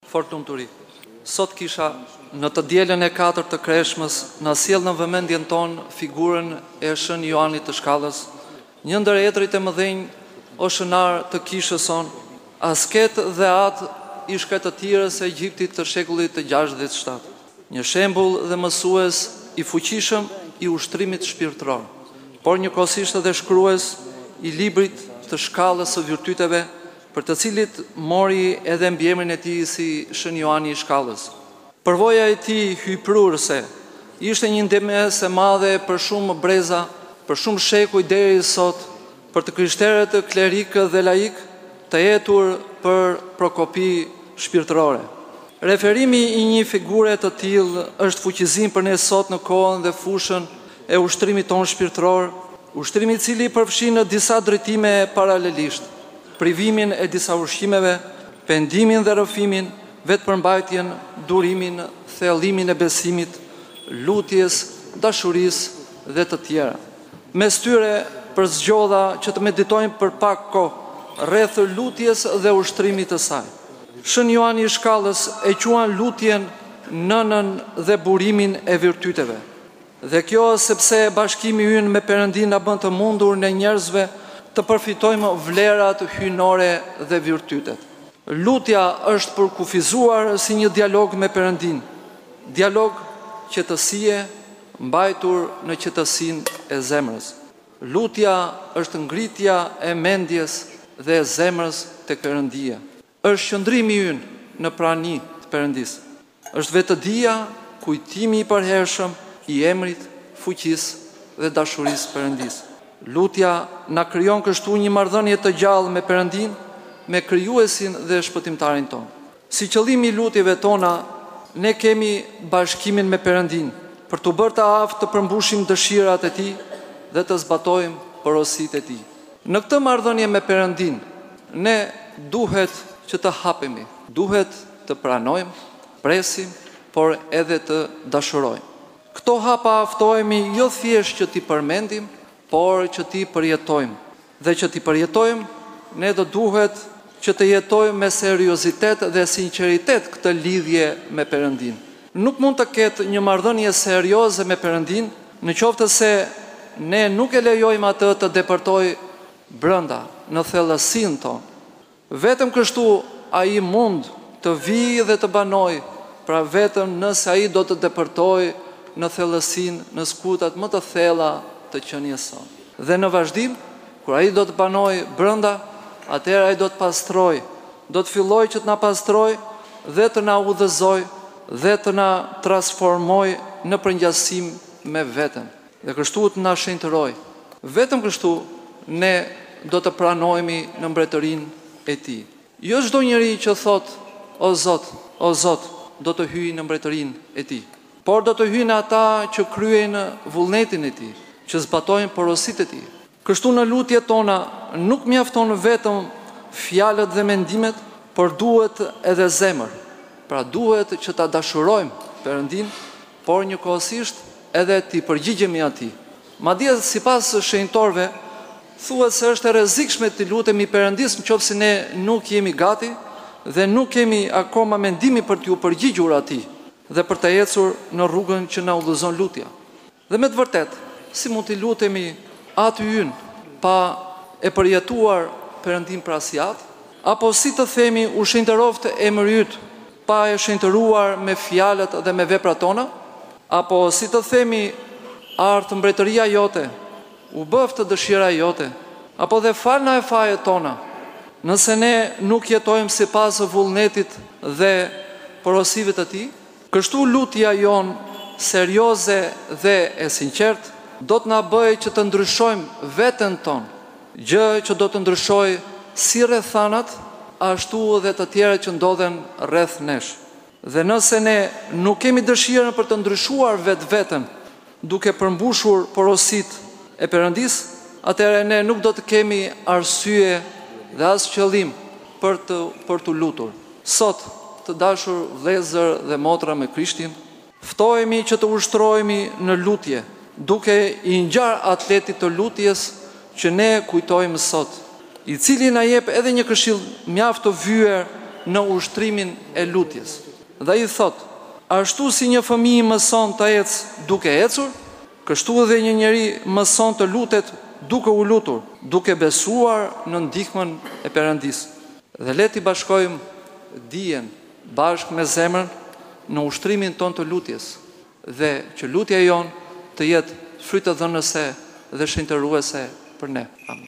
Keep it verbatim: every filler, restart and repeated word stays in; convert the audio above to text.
Fort lumturi. Sot kisha në të dielën e katërt të Kreshmës na sjell në vëmendjen tonë figurën e Shën Joanit të Shkallës, një ndër etrit e mëdhenj o shënar të kishës son, asket dhe atë i shkretëtirës e Egjiptit të shekullit të gjashtëdhjetë e shtatë. Një shembull dhe mësues i fuqishëm i ushtrimit shpirtëror, por njëkohësisht edhe shkrues i librit të shkallës së virtyteve, për të cilit mori edhe mbiemrin e tij si Shën Joani i Shkallës. Përvoja e tij hyjprurëse ishte një ndërmesë e madhe për shumë breza, për shumë shekuj deri sot, për të krishterët, klerikë dhe laik të jetur për prokopi shpirtërore. Referimi i një figure të tillë është fuqizim për ne sot në kohën dhe fushën e ushtrimit tonë shpirtëror, ushtrim i cili përfshin në disa drejtime paralelisht: privimin e disa ushqimeve, pendimin dhe rrëfimin, vetëpërmbajtjen, durimin, thellimin e besimit, lutjes, dashurisë dhe të tjera. Mes tyre përzgjodha që të meditojmë për pak kohë rreth lutjes dhe ushtrimit të saj. Shën Joani i Shkallës e quan lutjen nënën dhe burimin e virtyteve. Dhe kjo sepse bashkimi ynë me Perëndin na bën të mundur ne njerëzve të përfitojmë vlerat hyjnore dhe virtytet. Lutja është përkufizuar si një dialog me Perëndin, dialog qetësie mbajtur në qetësinë e zemrës. Lutja është ngritja e mendjes dhe e zemrës tek Perëndia. Është qëndrimi ynë në prani të Perëndisë. Është vetëdia, kujtimi i përhershëm i emrit, fuqisë dhe dashurisë Perëndisë. Lutja na krijon kështu një marrëdhënie të gjallë me Perëndin, me krijuesin dhe shpëtimtarin tonë. Si qëllim i lutjeve tona, ne kemi bashkimin me Perëndin, për të bërë të aftë të përmbushim dëshirat e tij dhe të zbatojmë porositë e tij. Në këtë marrëdhënie me Perëndin, ne duhet që të hapemi, duhet të pranojmë, presim, por edhe të dashurojmë. Këto hapa aftohemi jo thjesht që t'i përmendim, por që t'i përjetojmë. Dhe që t'i përjetojmë, ne do duhet që të jetojmë me seriozitet dhe sinqeritet këtë lidhje me Perëndin. Nuk mund të ketë një marrëdhënie serioze me Perëndin, në qoftë se ne nuk e lejojmë atë të depërtojë brenda, në thellësinë tonë. Vetëm kështu ai mund të vijë dhe të banojë, pra vetëm nëse ai do të depërtojë në thellësinë, në skutat më të thella të qenies sonë. Dhe në vazhdim, kur ai do të banojë brenda, atëherë ai do të pastrojë, do të fillojë që të na pastrojë dhe të na udhëzojë dhe të na transformojë në përngjasim me veten. Dhe kështu të na shenjtërojë. Vetëm kështu ne do të pranohemi në mbretërinë e tij. Jo çdo njeri që thot, o Zot, o Zot, do të hyjë në mbretërinë e tij, por do të hyjnë ata që kryejnë vullnetin e tij, që zbatojnë porositë e tij. Kështu në lutjet tona nuk mjafton vetëm fjalët dhe mendimet, por duhet edhe zemër. Pra duhet që ta dashurojmë Perëndin, por njëkohësisht edhe t'i përgjigjemi atij. Madje sipas shenjtorëve, thuhet se është e rrezikshme të lutemi Perëndis nëse ne nuk jemi gati dhe nuk kemi akoma mendimi për t'u përgjigjur atij dhe për të ecur në rrugën që na udhëzon lutja. Dhe me të vërtetë, si mund t'i lutemi aty ynë pa e përjetuar Perëndin pra si atë, apo si të themi u shenjtëroft emri yt pa e shenjtëruar me fjalët dhe me veprat tona, apo si të themi ardh mbretëria jote, u bëft dëshira jote, apo dhe falna e fajet tona, nëse ne nuk jetojmë sipas vullnetit dhe porosive të tij. Kështu lutja jon serioze dhe e sinqertë do të na bëjë që të ndryshojmë veten tonë, gjë që do të ndryshojë si rrethanat, ashtu edhe të tjerët që ndodhen rreth nesh. Dhe nëse ne nuk kemi dëshirën për të ndryshuar vetveten, duke përmbushur porositë e Perëndis, atëherë ne nuk do të kemi arsye dhe as qëllim për të për të lutur. Sot, të dashur vëllezër dhe motra me Krishtin, ftohemi që të ushtrohemi në lutje, duke i ngjar atletit të lutjes që ne kujtojmë sot, i cili na jep edhe një këshill mjaft të vyer në ushtrimin e lutjes. Dhe ai thot, ashtu si një fëmijë mëson të ecë duke ecur, kështu edhe një njeri mëson të lutet duke u lutur, duke besuar në ndihmën e Perëndisë. Dhe le të bashkojmë dijen bashkë me zemrën në ushtrimin ton të lutjes, dhe që lutja jon të jetë frytëdhënëse dhe shenjtëruese për ne. Amin.